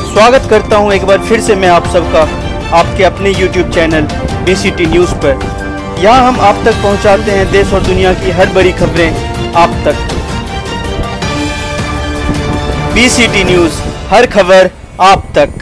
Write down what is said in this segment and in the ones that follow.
स्वागत करता हूं एक बार फिर से मैं आप सबका आपके अपने YouTube चैनल BCT न्यूज़ पर। यहां हम आप तक पहुंचाते हैं देश और दुनिया की हर बड़ी खबरें आप तक। BCT न्यूज़, हर खबर आप तक।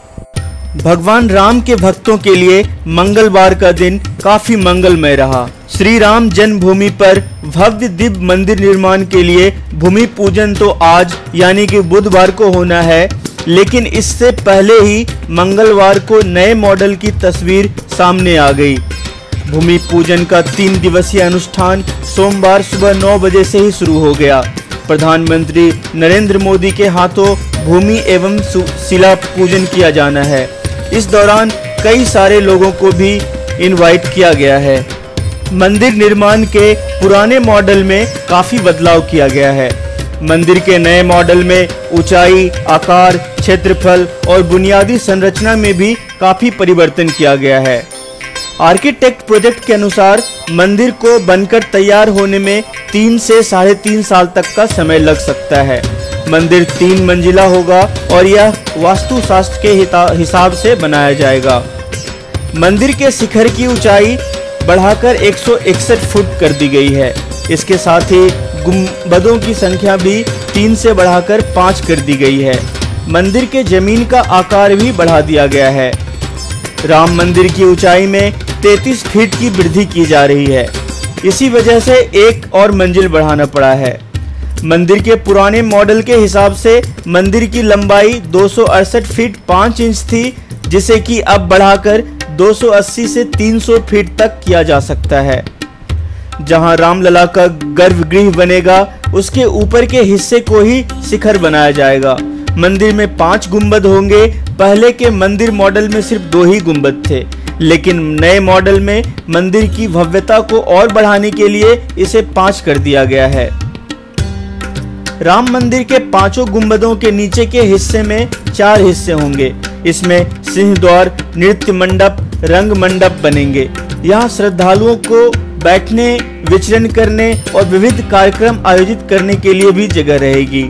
भगवान राम के भक्तों के लिए मंगलवार का दिन काफी मंगलमय रहा। श्री राम जन्मभूमि पर भव्य दिव्य मंदिर निर्माण के लिए भूमि पूजन तो आज यानी कि बुधवार को होना है, लेकिन इससे पहले ही मंगलवार को नए मॉडल की तस्वीर सामने आ गई। भूमि पूजन का 3 दिवसीय अनुष्ठान सोमवार सुबह 9 बजे से ही शुरू हो गया। प्रधानमंत्री नरेंद्र मोदी के हाथों भूमि एवं शिला पूजन किया जाना है। इस दौरान कई सारे लोगों को भी इनवाइट किया गया है। मंदिर निर्माण के पुराने मॉडल में काफी बदलाव किया गया है। मंदिर के नए मॉडल में ऊंचाई, आकार, क्षेत्रफल और बुनियादी संरचना में भी काफी परिवर्तन किया गया है। आर्किटेक्ट प्रोजेक्ट के अनुसार मंदिर को बनकर तैयार होने में 3 से 3.5 साल तक का समय लग सकता है। मंदिर 3 मंजिला होगा और यह वास्तुशास्त्र के हिसाब से बनाया जाएगा। मंदिर के शिखर की ऊंचाई बढ़ाकर 161 फुट कर दी गई है। इसके साथ ही गुंबदों की संख्या भी 3 से बढ़ाकर 5 कर दी गई है। मंदिर के जमीन का आकार भी बढ़ा दिया गया है। राम मंदिर की ऊंचाई में 33 फीट की वृद्धि की जा रही है। इसी वजह से एक और मंजिल बढ़ाना पड़ा है। मंदिर के पुराने मॉडल के हिसाब से मंदिर की लंबाई 268 फीट 5 इंच थी, जिसे कि अब बढ़ाकर 280 से 300 फीट तक किया जा सकता है। जहां रामलला का गर्भगृह बनेगा, उसके ऊपर के हिस्से को ही शिखर बनाया जाएगा। मंदिर में 5 गुंबद होंगे। पहले के मंदिर मॉडल में सिर्फ 2 ही गुंबद थे, लेकिन नए मॉडल में मंदिर की भव्यता को और बढ़ाने के लिए इसे 5 कर दिया गया है। राम मंदिर के 5 गुंबदों के नीचे के हिस्से में 4 हिस्से होंगे। इसमें सिंह द्वार, नृत्य मंडप, रंग मंडप बनेंगे। यहाँ श्रद्धालुओं को बैठने, विचरण करने और विविध कार्यक्रम आयोजित करने के लिए भी जगह रहेगी।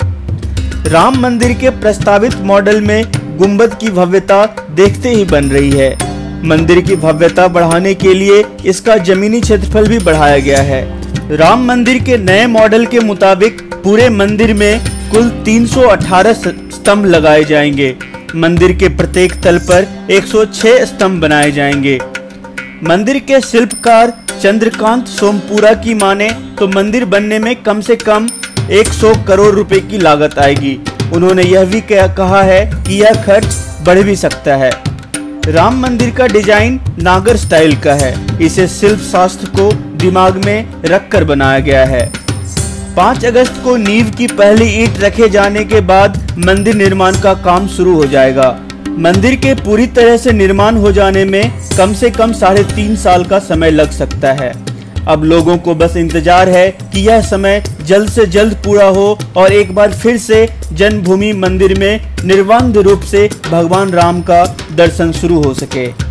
राम मंदिर के प्रस्तावित मॉडल में गुंबद की भव्यता देखते ही बन रही है। मंदिर की भव्यता बढ़ाने के लिए इसका जमीनी क्षेत्रफल भी बढ़ाया गया है। राम मंदिर के नए मॉडल के मुताबिक पूरे मंदिर में कुल 318 स्तंभ लगाए जाएंगे। मंदिर के प्रत्येक तल पर 106 स्तंभ बनाए जाएंगे। मंदिर के शिल्पकार चंद्रकांत सोमपुरा की माने तो मंदिर बनने में कम से कम 100 करोड़ रुपए की लागत आएगी। उन्होंने यह भी कहा है कि यह खर्च बढ़ भी सकता है। राम मंदिर का डिजाइन नागर स्टाइल का है। इसे शिल्प शास्त्र को दिमाग में रखकर बनाया गया है। 5 अगस्त को नींव की पहली ईंट रखे जाने के बाद मंदिर निर्माण का काम शुरू हो जाएगा। मंदिर के पूरी तरह से निर्माण हो जाने में कम से कम 3.5 साल का समय लग सकता है। अब लोगों को बस इंतजार है कि यह समय जल्द से जल्द पूरा हो और एक बार फिर से जन्मभूमि मंदिर में निर्विघ्न रूप से भगवान राम का दर्शन शुरू हो सके।